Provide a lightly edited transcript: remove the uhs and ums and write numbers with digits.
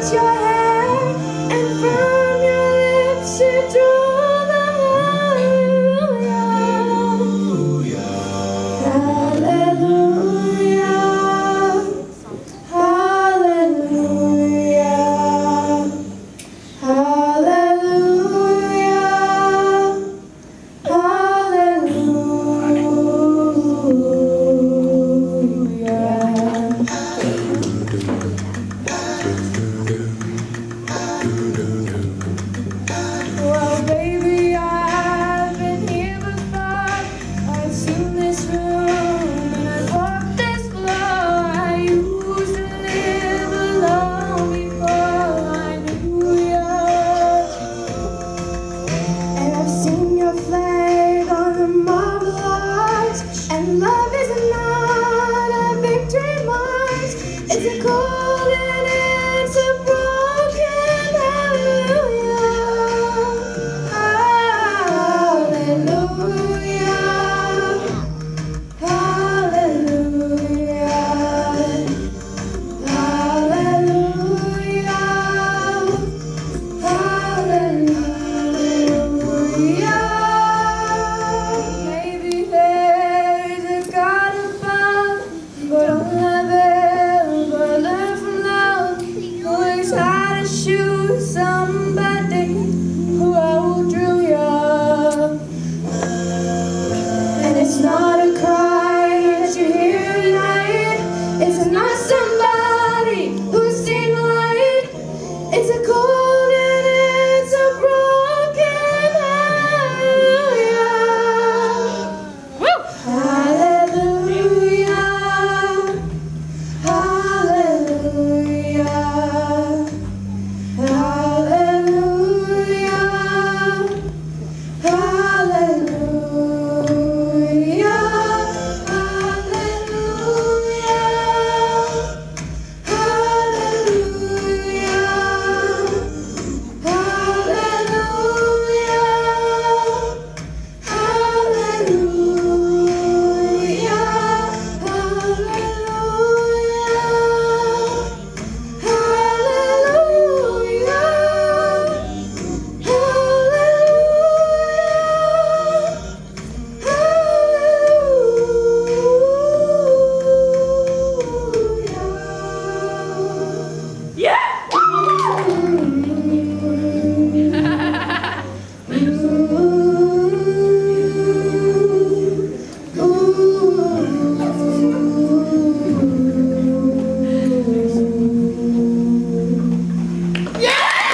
cut your hair, and from your lips you drew the hallelujah. Hallelujah. Hallelujah. Hallelujah. Well, baby, I've been here before. I've seen this room and I've walked this floor. I used to live alone before I knew you. And I've seen your flag on the marble arch. And love is not a victory march. It's a cold and it's a broken hallelujah. Hallelujah. Hallelujah. Hallelujah. Hallelujah. Maybe there is a God above, but I'll never ever learn from love. Always how to shoot somebody who outdrew you. And it's not a cry that you hear tonight. It's not somebody who's seen light. It's a cold